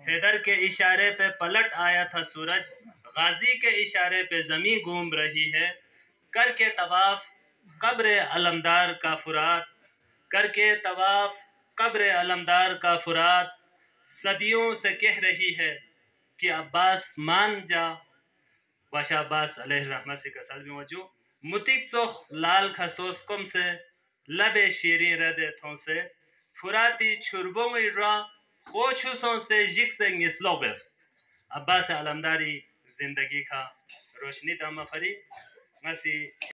हैदर के इशारे पे पलट आया था सूरज, गाजी के इशारे पे ज़मीं घूम रही है। करके तवाफ कब्र अलमदार का फुरात, करके तवाफ कब्र अलमदार का फुरात, सदियों से कह रही है कि अब्बास मान जा। बाशा अब्बास अलैहिर्रहमा से कसल भी मौजूद मुतिक चोख लाल खसोस्कम से लबे शीरी रदे थों से फुराती छुरबों रा खोशुसों से जिक से निस्लोबस। अब्बास अलमदारी जिंदगी का रोशनी तमफरी मसी